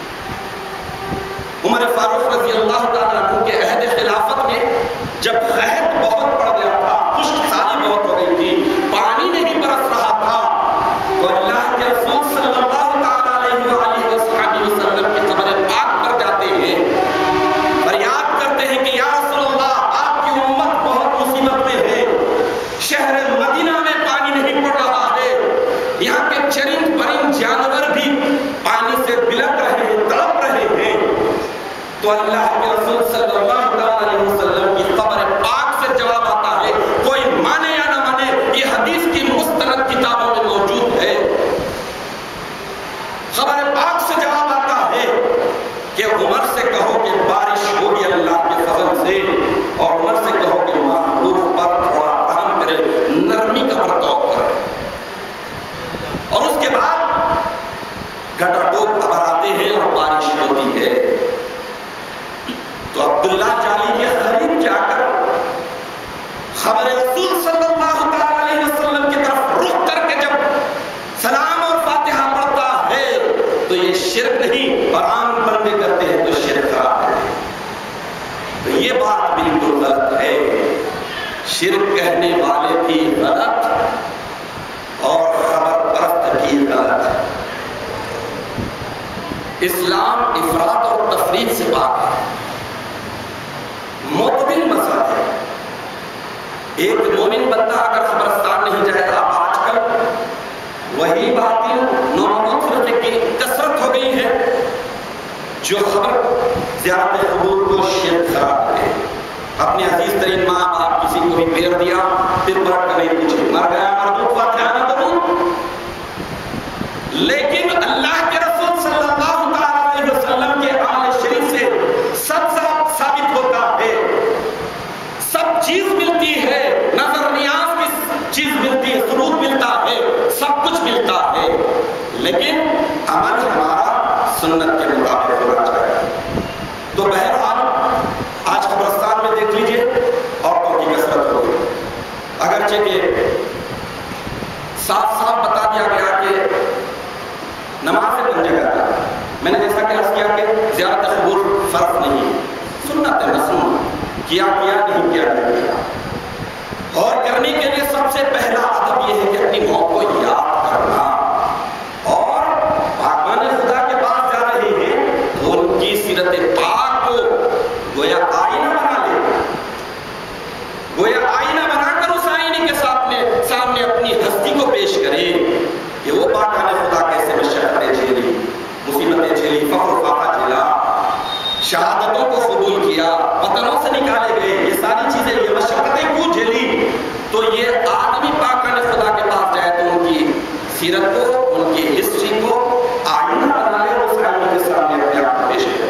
عمر فاروق رضی اللہ تعالیٰ عنہ کے عہد خلافت میں جب قحط بہت پڑ گیا تھا، خشک سالی بہت ہو گئی تھی، پانی نہیں برس رہا تھا، تو اللہ کے رسول صلی اللہ تعالیٰ علیہ وآلہ وسلم کی قبر پاک پر جاتے ہیں، فریاد کرتے ہیں کہ یا رسول اللہ آپ کی امت بہت مصیبت میں ہے، شہر مدینہ میں پانی نہیں پڑ رہا ہے، یہاں کے چرند پرند جانور بھی پانی سے بلک رہے ہیں، تڑپ رہے ہیں۔ تو اللہ کے رسول صلی اللہ علیہ وسلم کی قبر پاک سے جواب آتا ہے، کوئی مانے یا نہ مانے، یہ حدیث کی مستند کتابوں میں موجود ہے۔ خبر پاک سے جواب آتا ہے کہ عمر سے کہو کہ بارش ہوگی اللہ کے فضل سے، اور عمر سے کہو کہ محبوب پر تھوڑا رحم کرے، نرمی کا برتاؤ کرے۔ اور اس کے بعد گٹر ٹوپ ابر آتے ہیں اور بارش ہوتی ہے۔ تو عبداللہ جالی کے قریب جا کر خبر رسول صلی اللہ علیہ وسلم کی طرف رخ کر کے جب سلام اور فاتحہ پڑھتا ہے تو یہ شرک نہیں، اور عام بندے کرتے ہیں تو شرک خراب ہے۔ تو یہ بات بالکل غلط ہے، شرک کہنے والے بھی غلط اور خبر پرست بھی غلط ہے۔ اسلام افراط اور تفریط سے پاک ہے، معتدل مذہب ہے۔ ایک مومن بندہ اگر خبرستان نہیں جائے گا، آج کل وہی باطل نومنوت فرقے کی کثرت ہو گئی ہے جو خبر زیارت قبور کو شرک قرار دے۔ اپنے عزیز ترین ماں باپ کسی کو بھی پیر دیا، پھر برٹ کا نہیں پوچھے، مر گیا مردود واقعہ نہ درود۔ لیکن اللہ کے رسول صلی اللہ علیہ وسلم کے عمل شریف سے سب سب ثابت ہوتا ہے، سب چیز ملتی ہے، نظر نیاز کی چیز ملتی ہے، ثبوت ملتا ہے، سب کچھ ملتا ہے، لیکن عمل ہمارا سنت کے مطابق ہونا چاہیے۔ تو بہرحال آج قبرستان میں دیکھ لیجئے عورتوں کی کثرت ہو گئی، اگرچہ کہ صاف صاف بتا دیا گیا کہ نماز پنجے کرتا ہے۔ میں نے جیسا کہ عرض کیا کہ زیارت قبور فرض نہیں، سنت مسنون، کیا کیا نہیں کیا نہیں کیا، اور کرنے کے لیے سب سے پہلا ادب یہ ہے کہ اپنی موت کو یاد کرنا، اور پاکان خدا کے پاس جا رہے ہیں تو ان کی سیرت پاک کو گویا آئینہ بنا لے، گویا آئینہ بنا کر اس آئینے کے سامنے سامنے اپنی ہستی کو پیش کرے کہ وہ پاکان خدا کیسے مشقتیں جھیلی، مصیبتیں جھیلی، فقر و فاقہ جھیلا، شہادتوں کو قبول کیا، وطنوں سے نکالے گئے، یہ ساری چیزیں، یہ مشقتیں کیوں جھیلی؟ تو یہ آدمی پاکان خدا کے پاس جائے تو ان کی سیرت کو، ان کی ہسٹری کو آئینہ بنا لے، اس آئینے کے سامنے اپنے آپ کو پیش کرے۔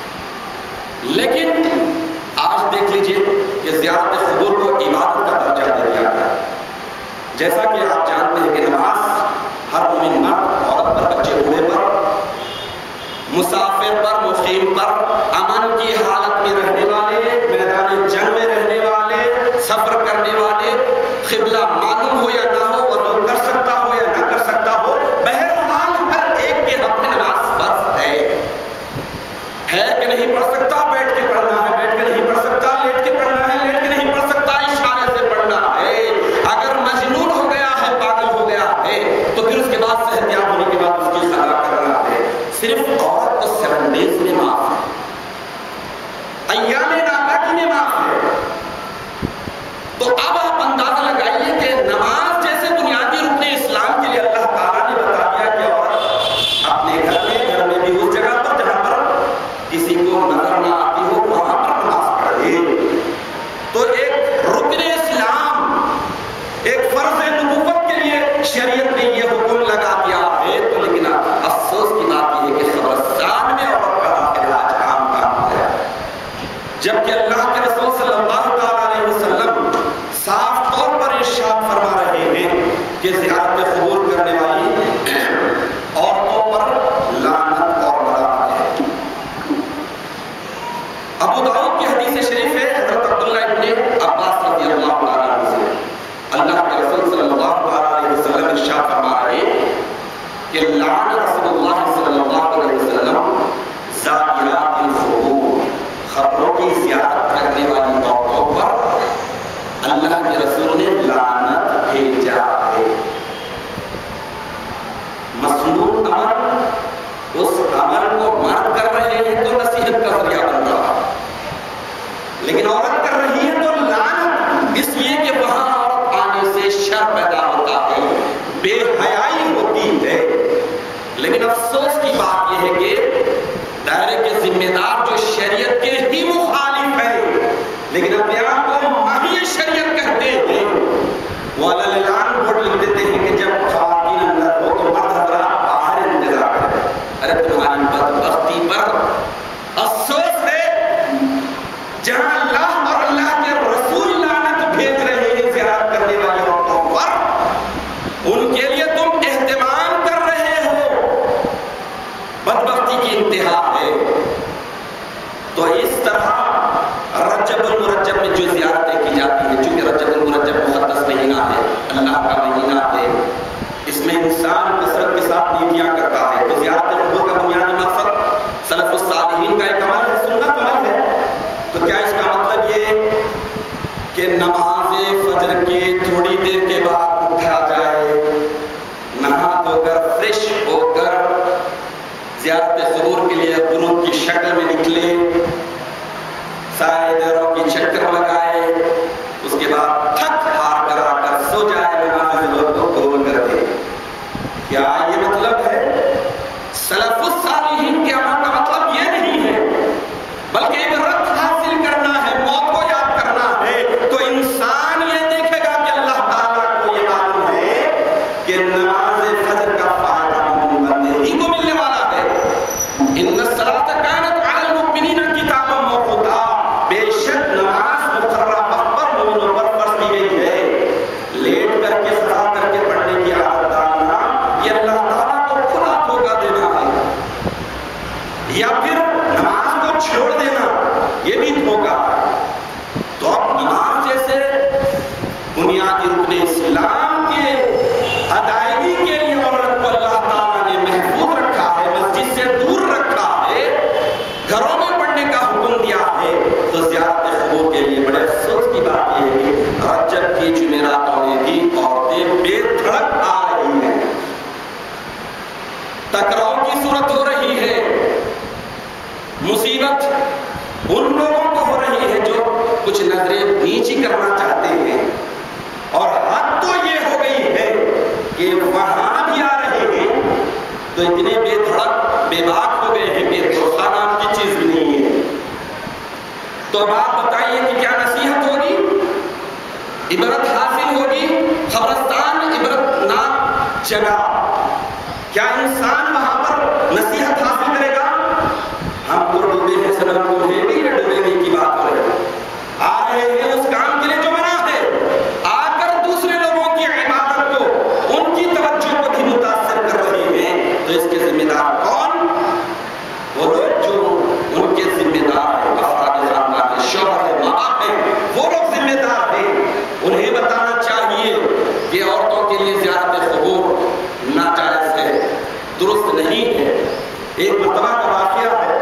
لیکن آج دیکھ لیجئے کہ زیارت قبور کو عبادت کا درجہ دے دیا گیا، جیسا کہ آپ جانتے ہیں کہ نماز ہر مومن مرد، عورت پر، بچے بوڑھے پر، مسافر پر، مقیم پر، امن کی حالت میں رہنے والے، میدان جنگ میں رہنے والے، سفر کرنے والے، قبلہ معلوم ہو یا نہ ہو، رہے ہیں تو نصیحت کا ذریعہ بن رہا، لیکن عورت کر رہی ہے تو لعنت، اس لیے کہ وہاں عورت آنے سے شر پیدا ہوتا ہے، بے حیائی ہوتی ہے۔ لیکن افسوس کی بات یہ ہے کہ دائرے کے ذمہ دار جو شریعت کے ہی مخالف ہے لیکن اپنے آپ کو ماہی شریعت کہتے ہیں، وہ اعلان بورڈ لکھ دیتے ہیں کہ جب خواتین اندر ہو تو مرد حضرات باہر انتظار کریں۔ ارے تمہاری بدبختی پر افسوس ہے، جہاں اللہ اور اللہ کے رسول لعنت بھیج رہے ہیں زیارت کرنے والی عورتوں پر، ان کے لیے تم اہتمام کر رہے ہو، بدبختی کی انتہا ہے۔ تو اس طرح رجب المرجب میں جو زیارتیں کی جاتی ہیں، چونکہ رجب المرجب مقدس مہینہ ہے، اللہ کا مہینہ ہے، اس میں انسان کثرت کے ساتھ نیکیاں کرتا ہے، تو زیارت قبور کا بنیادی مقصد سلف الصالحین کا ایک عمل ہے، سنت عمل ہے۔ تو کیا اس کا مطلب یہ کہ نماز فجر کے تھوڑی دیر کے بعد اٹھا جائے، نہا دھو کر فریش ہو کر زیارت قبور کے لیے غروب کی شکل میں نکلے، سارے دیروں کی چکر لگائے، اس کے بعد تھک ہار کر آ کر سو جائے، نماز لوگ کو قبول کر دے؟ کیا یہ مطلب ہے؟ سلف الصالحین کے عمل کا مطلب یہ نہیں ہے، بلکہ عبرت حاصل کرنا ہے، موت کو یاد کرنا ہے۔ تو انسان یہ دیکھے گا کہ اللہ تعالیٰ کو یہ معلوم ہے کہ نماز فجر کا فائدہ مومن بندے ہی کو ملنے والا ہے۔ ان الصلاۃ کانت علی المؤمنین کتابا موقوتا، بے شک نماز مقررہ وقت پر مومنوں پر فرض کی گئی ہے۔ لیٹ کر کے سدا کر کے پڑھنے کی عادت ڈالنا یہ اللہ تعالیٰ کو کھلا دھوکہ دینا ہے، یا پھر نماز کو چھوڑ دینا یہ بھی دھوکہ ہے۔ تو اب نماز جیسے بنیادی رکن اسلام کے ادائیگی کے لیے عورت کو اللہ تعالیٰ نے محفوظ رکھا ہے، مسجد سے دور رکھا ہے، گھروں میں پڑھنے کا حکم دیا ہے، تو زیارت قبور کے لیے بڑے افسوس کی بات یہ ہے کہ رجب کی جمعراتوں میں بھی عورتیں بے دھڑک آ رہی ہیں، ٹکراؤ کی صورت ہو رہی ہے۔ مصیبت ان لوگوں کو ہو رہی ہے جو کچھ نظریں نیچی کرنا چاہتے ہیں، اور حد تو یہ ہو گئی ہے کہ وہاں بھی آ رہے ہیں تو اتنے بے دھڑک بے باک ہو گئے ہیں کہ دھوکہ نام کی چیز بھی نہیں ہے۔ تو بات بتائیے کہ کیا نصیحت ہوگی، عبرت حاصل ہوگی؟ قبرستان عبرت ناک جگہ، کیا انسان وہاں پر نصیحت حاصل کرے گا؟ ہم تو ڈوبے ہیں سنم کو ہے بھی یا ڈوبے نہیں کی بات ہو رہے ہیں، آ رہے ہیں اس کام کے لیے جو منع ہے، آ کر دوسرے لوگوں کی عبادت کو، ان کی توجہ کو بھی متاثر کر رہے ہیں، تو اس کے ذمہ دار کون؟ وہ لوگ جو ان کے ذمہ دار ہیں، افراد خاندان ہیں، شوہر ہیں، ماں باپ ہیں، وہ لوگ ذمہ دار ہیں۔ انہیں بتانا چاہیے کہ عورتوں کے لیے زیارت قبور ناجائز ہے، درست نہیں ہے۔ ایک مرتبہ کا واقعہ ہے،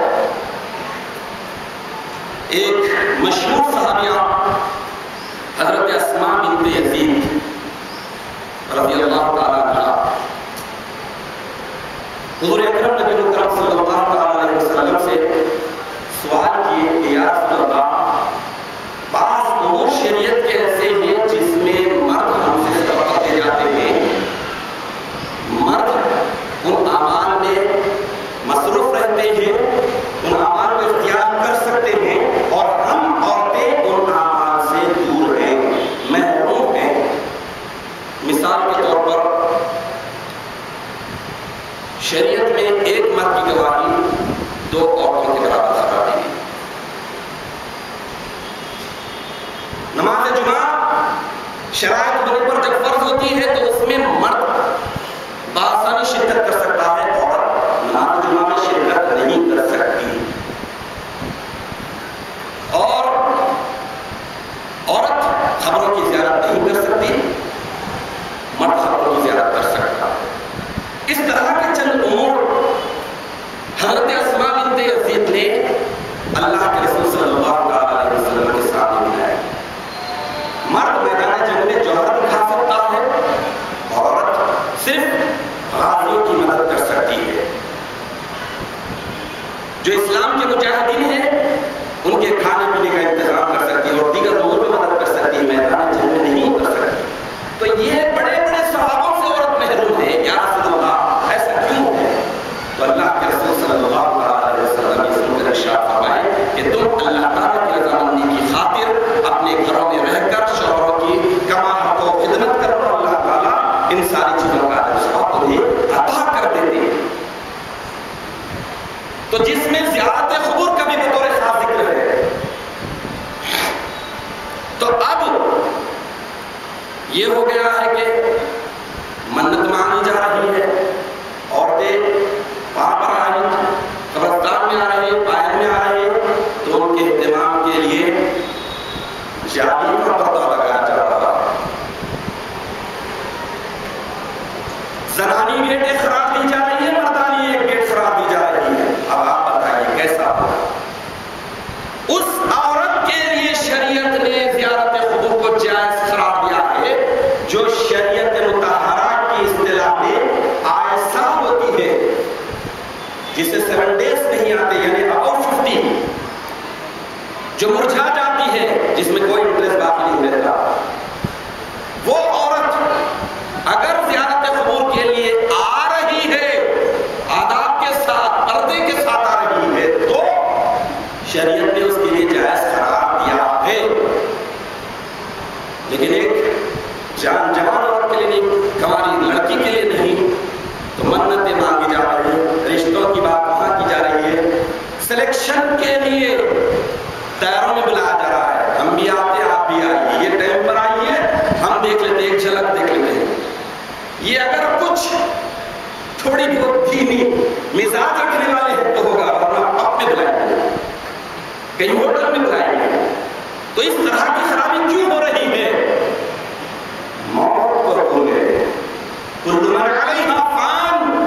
ایک مشہور صحابیہ حضرت اسماء بنت یزید رضی اللہ تعالیٰ عنہ حضور اکرم نبی اکرم صلی اللہ علیہ وسلم سے سوال کیے کہ یا رسول اللہ، بعض امور شریعت کے ایسے ہیں جس میں مرد ہم سے سبقت دے جاتے ہیں، مرد ان اعمال میں مصروف رہتے ہیں، ان اعمال کو اختیار کر سکتے ہیں، اور ہم عورتیں ان اعمال سے دور ہیں، محروم ہیں۔ مثال کے طور پر شریعت میں ایک مرد کی گواہی دو عورتوں کے برابر قرار دی گئی۔ نماز جمعہ شرائط بنے پر جب فرض ہوتی ہے تو اس میں مرد بآسانی شرکت کر سکتا ہے، عورت نماز جمعہ میں شرکت نہیں کر سکتی، اور عورت خبروں کی زیارت نہیں کر سکتی، مرد خبروں کی زیارت کر سکتا۔ اس طرح کے چند امور حضرت اسماء بنت یزید نے اللہ کے رسول صلی اللہ علیہ وسلم کے سامنے بنائے۔ مرد میدان جنگ میں جوہر دکھا سکتا ہے، عورت صرف غازیوں کی مدد کر سکتی ہے۔ جو اسلام کے مجاہدین ہیں ان کے کھانے پینے کا انتظام کر سکتی ہے اور دیگر لوگوں کو مدد کر سکتی ہے، میدان جنگ میں نہیں کر سکتی. تو یہ بڑے بڑے صحابوں سے عورت محروم ہے. یا رسول اللہ ایسا کیوں ہے؟ تو اللہ کے رسول صلی اللہ علیہ وسلم نے سن کر ارشاد فرمائے کہ تم اللہ تعالیٰ کی رضامندی کی خاطر اپنے گھروں میں رہ کر شوہروں کی کما حق و خدمت کرو. اللہ تعالیٰ ان ساری چیزوں کا ثواب تمہیں عطا کر دیتے ہیں. تو جس میں زیارت قبور کا بھی بطور خاص ذکر ہے. تو اب یہ ہو گیا ہے کہ منت مانی جا رہی ہے، عورتیں وہاں پر آ رہی، قبرستان میں آ رہے، پائن میں آ رہے، تو ان کے اہتمام کے لیے جالی کا پردہ لگایا جا رہا. زنانی گیٹ قرار دی جا رہی ہے، مردانی ایک گیٹ قرار دی جا رہی ہے. اب آپ بتائیے کیسا ہو؟ اس عورت کے لیے شریعت نے زیارت قبور کو جائز قرار دیا ہے جو شریعت مطہرہ کی اصطلاح میں آئسہ ہوتی ہے، جسے سیون ڈیز نہیں آتے، یعنی اباؤٹ ففٹی، جو مرجھا جاتی ہے، جس میں کوئی انٹرسٹ باقی نہیں رہتا. وہ عورت اگر زیارت قبور کے لیے آ رہی ہے، آداب کے ساتھ، پردے کے ساتھ آ رہی ہے، تو شریعت نے اس کے لیے جائز قرار دیا ہے. لیکن ایک جان جوان عورت کے لیے نہیں، ہماری لڑکی کے لیے نہیں. تو منتیں مانگی جا رہی ہیں، رشتوں کی بات وہاں کی جا رہی ہے، سلیکشن کے لیے تیاروں میں بلایا جا رہا ہے. ہم بھی آتے، آپ بھی آئیے، یہ ٹائم پر آئیے، ہم دیکھ لیتے، ایک جھلک دیکھ لیتے ہیں. یہ اگر کچھ تھوڑی بہت دینی مزاج رکھنے والے ہیں تو ہوگا، ورنہ اپنے بلائیں گے، کہیں ہوٹل میں بلائیں گے. تو اس طرح کی خرابی کیوں ہو رہی ہے؟ موت پر بھولے، کل من علیہا فان،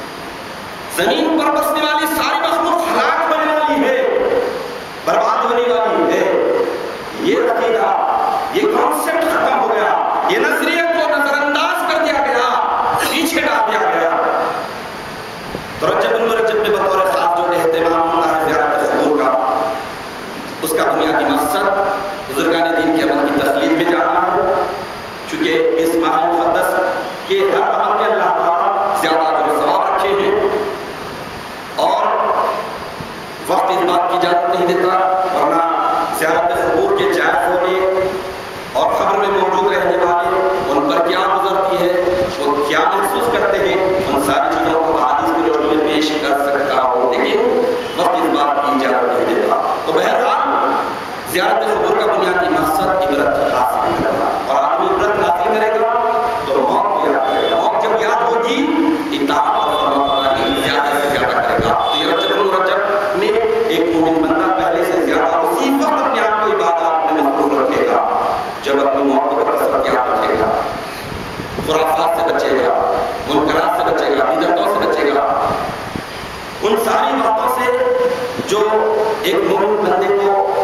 زمین پر بسنے والی ساری مخلوق ہلاک ہونے والی ہے، برباد ہونے والی ہے. یہ عقیدہ، یہ کانسیپٹ ختم ہو گیا، یہ نظریے کو نظر انداز کر دیا گیا، پیچھے ڈال دیا گیا. تو رجب المرجب میں بطور خاص جو اہتمام ہوتا ہے زیارت قبور کا، اس کا بنیادی مقصد بزرگان دین کے عمل کی تسلیت میں جانا ہے. چونکہ اس ماہ مقدس کے ہر عمل میں اللہ تعالیٰ زیادہ اجر و ثواب رکھے ہیں، اور وقت اس بات کی اجازت نہیں دیتا، ورنہ زیارت قبور کے جائز ہونے اور خبر میں موجود رہنے والے ان پر کیا گزرتی ہے، وہ کیا محسوس کرتے ہیں، ان ساری چیزوں کو حدیث کی روشنی میں پیش کر سکتا ہوں، لیکن وقت اس بات کی اجازت نہیں دیتا. تو بہرحال زیارت قبور کا بنیادی مقصد عبرت حاصل کرنا، اور آدمی عبرت حاصل کرے گا تو موت کو یاد کرے گا. موت جب یاد ہوگی اطاعت اور فرمانبرداری زیادہ سے زیادہ کرے گا. تو یہ رجب المرجب میں ایک مومن بندہ پہلے سے زیادہ اسی وقت اپنے آپ کو عبادات میں مصروف رکھے گا جب اپنی موت کو تصور یاد رکھے گا، خرافات سے بچے گا، منکرات سے بچے گا، بدعتوں سے بچے گا. ان ساری باتوں سے جو ایک مومن بندے کو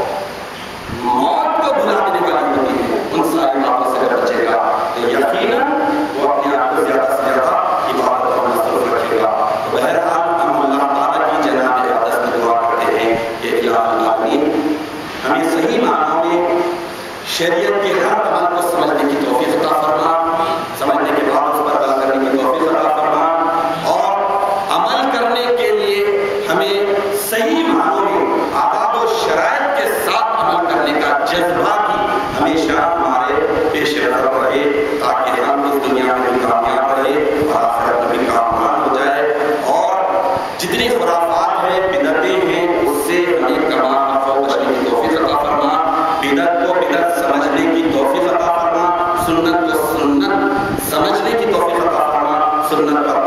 موت کو بھلا دینے والی ہوتی ہے، ان ساری باتوں سے اگر بچے گا تو یقیناً وہ اپنے آپ کو زیادہ سے زیادہ عبادت اور مصروف رکھے گا. تو بہرحال ہم اللہ تعالیٰ کی جناب اقدس میں دعا کرتے ہیں کہ الہ العالمین ہمیں صحیح معنوں میں شریعت کے ہر عمل کو سمجھنے کی توفیق عطا فرما، سمجھنے کے بعد اس پر عمل کرنے کی توفیق عطا فرما، اور عمل کرنے کے لیے ہمیں صحیح معنوں میں آداب و شرائط کے ساتھ عمل کرنے کا جذبہ بھی ہمیشہ ہمارے پیش نظر رہے، تاکہ ہم اس دنیا میں بھی کامیاب رہے اور آخرت میں بھی کامیاب ہو جائے. اور جتنی خرافات ہیں، بدعتیں ہیں، اس سے ہمیں کما نفع بچنے کی توفیق عطا فرما، بدعت کو بدعت سمجھنے کی توفیق عطا فرما، سنت کو سنت سمجھنے کی توفیق عطا فرما، سنت پر